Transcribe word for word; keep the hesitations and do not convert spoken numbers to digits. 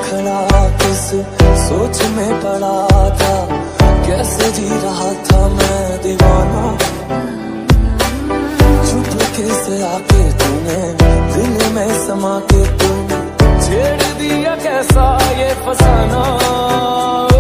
खड़ा किस सोच में पड़ा था, कैसे जी रहा था मैं दीवाना। चुपके से आके तूने दिल में समा के तू छेड़ दिया कैसा ये फसाना।